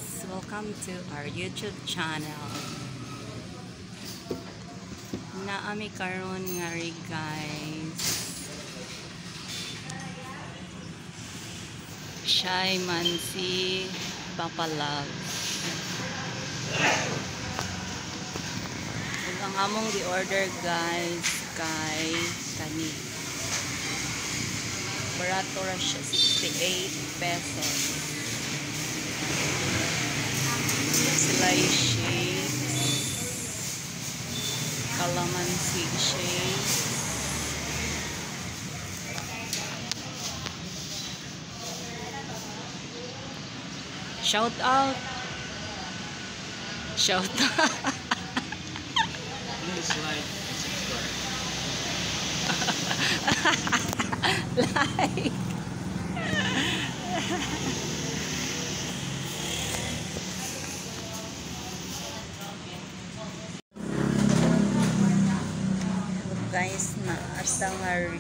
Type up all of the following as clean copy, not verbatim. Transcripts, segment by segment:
guys, welcome to our YouTube channel. Naami karon nga ri guys. Shy man si Papa Love. Ug ang among gi-order guys kay kani. Barato ra siya 68 pesos. Slice shakes, calamansi shakes, shout out, Please like and subscribe. like. Guys, na asa nga rin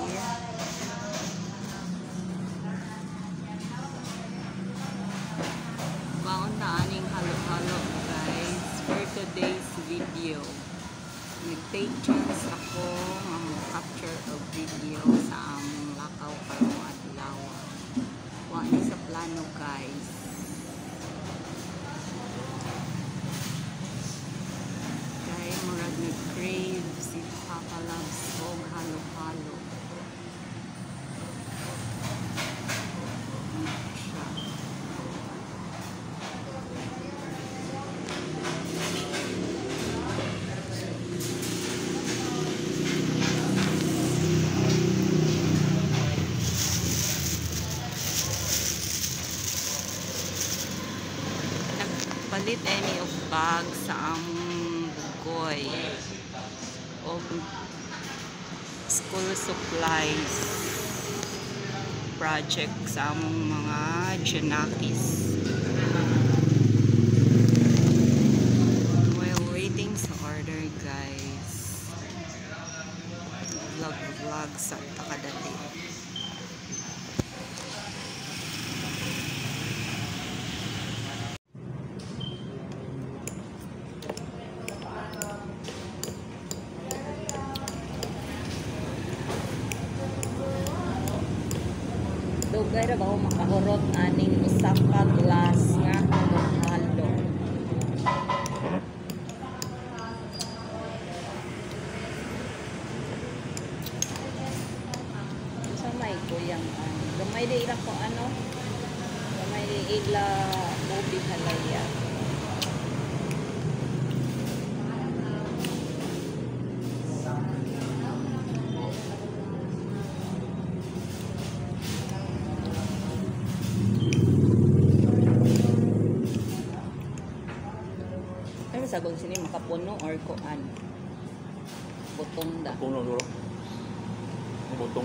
baon na aning halo-halo guys for today's video. Nag-take chance ako ang capture of video sa among lakaw karong adlaw. Wa ni sa plano guys. Kaya murag nag-crave si Papa Loves og halo-halo. Palit any of bag sa among bugoy of school supplies project sa among mga Junakis. While waiting sa order guys, vlog sa takadati. Dugay ra ba ako makahurot aning usa ka glass nga halo-halo. Sa may kuyang gamay di ila ko gamay di ila movie halaya. Sagol sini makapuno or kuan butong da Puno dulu. Botong.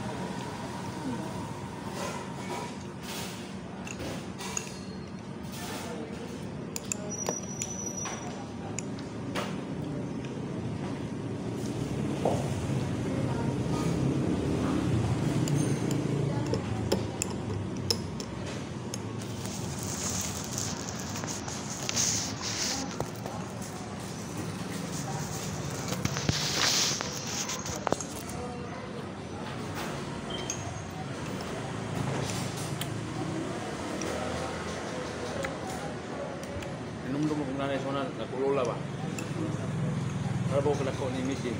Minum-minum kung nanay sonan, nakulula ba? Para ba ko nako ni Missy?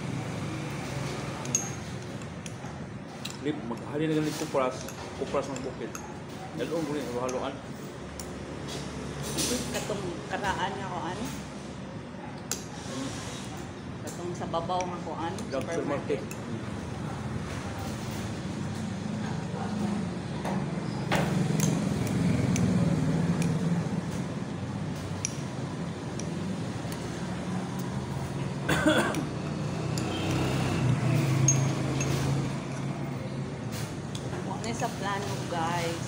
Lip, maghali na ganit kupras ng bukid. Dalawang gulit na bahaluan. katong karaan nga kuan katong sa babaw nga kuan Supermarket. Wala sa plano guys.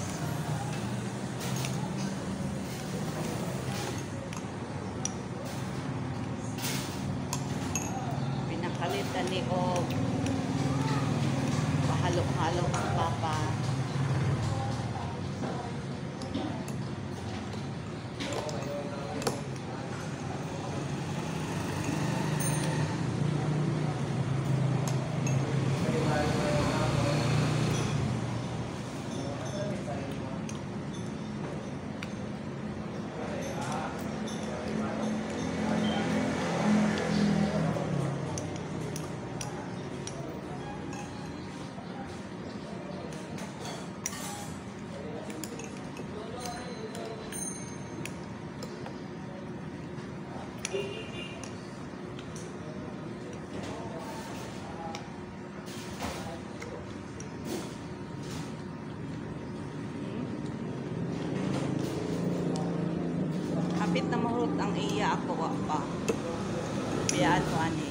Pinakalitan ni og pahalo-halo ang papa. ang iya ako wa pa. Biyaan ko ani.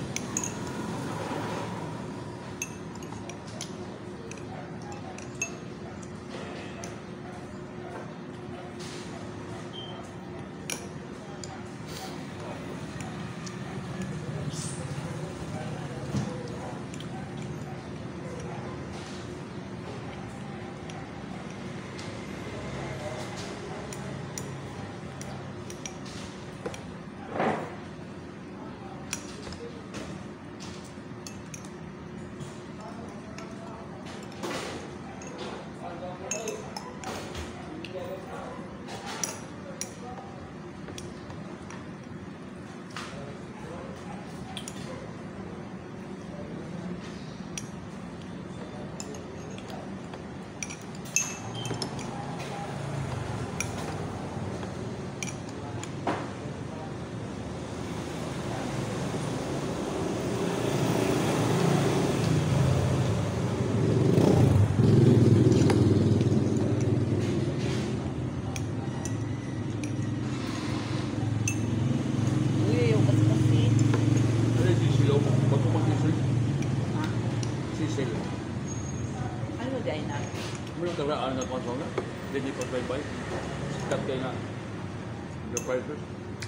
Walang karaan na konsol na. Hindi pa bye-bye. Sikat kayo na. The prices.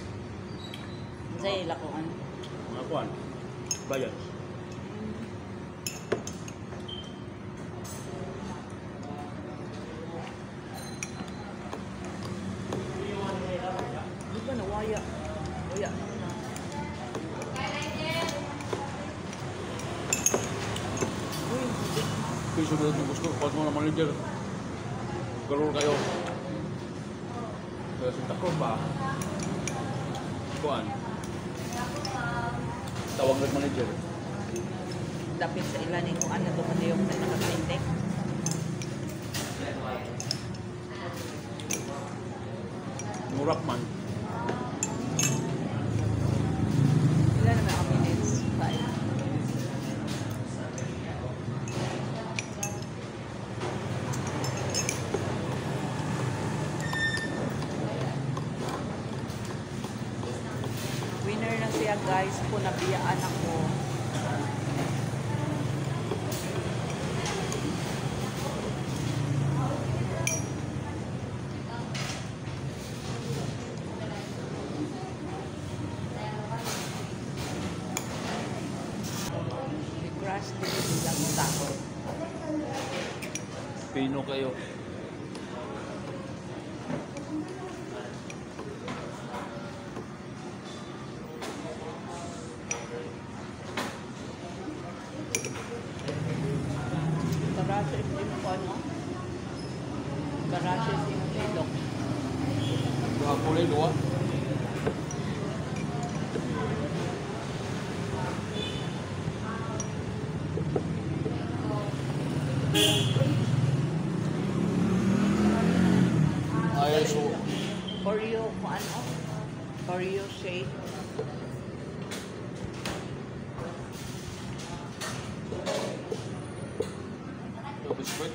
Sa ila ko ano. Mga kuhan. Bayan. Di ba na waya? Waya na na. Uy, Kaya sumunod yung gusto. Pas mo na manager. Galor kayo. Kaya sa takot ba? Kuhan. Tawag ng manager. dapit sa ilan kung ano to kasi yung nakaprinte. Murak man. Ilan naman ang minutes? 5. Winner na siya guys, kung nabiyaan ako. Crush dito lang sa ako. Pino kayo. Garasyo yung ko ano? Garasyo yung ilok. Dua kulay, dua. Ay, so. Oreo kung ano? Oreo shake. Ito, biskuit.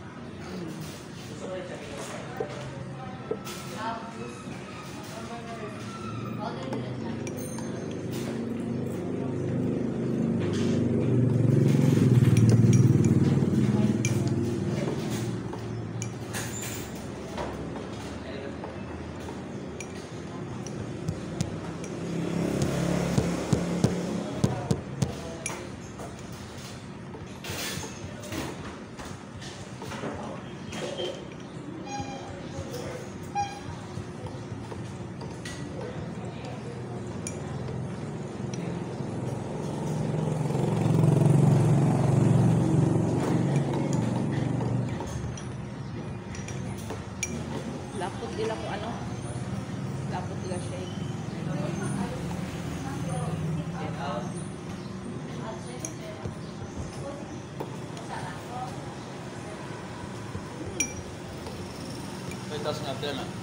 Lapot nila kung ano? Lapot nila shake. May tas nga ito na.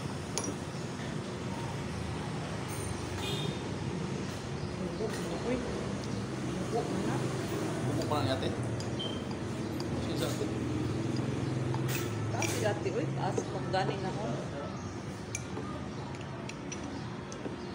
Uy. Huwag mo na. Bumuk pa lang natin. Sisa ito. Taas si Ate, uy. Taas pag galing ako.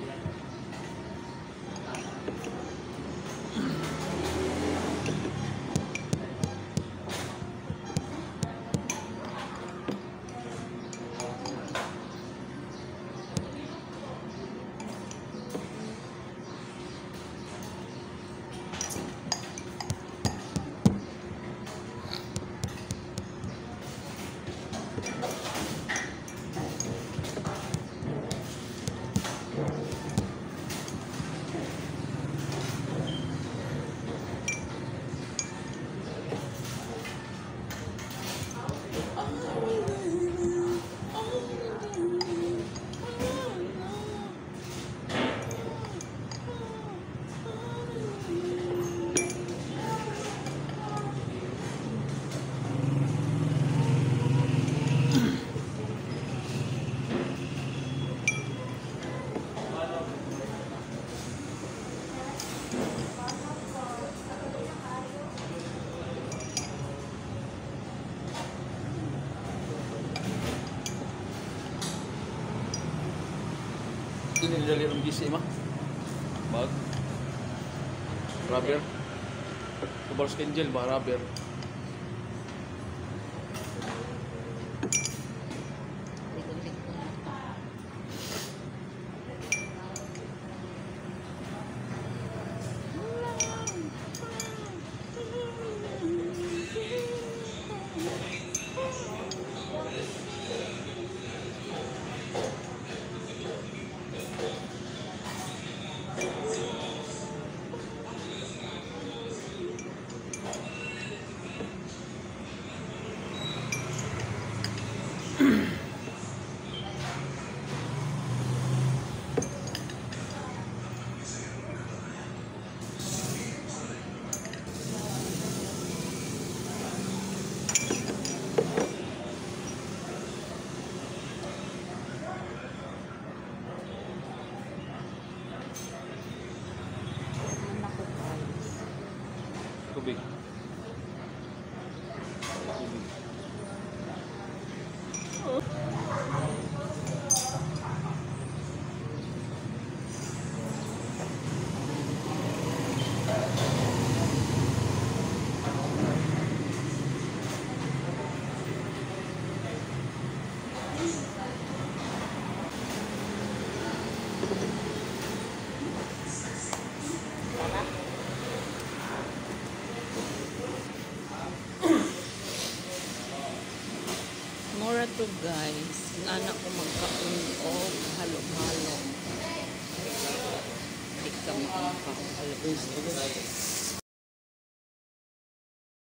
Dinidali ng GC ma. Bag. Rubber. Tubal skin gel ba? Rubber. Likod-likod na to. Naku guys. Tubig. Tubig. Mura to guys. Nana ko magkaon o halo-halo. Hindi ka makakahalo.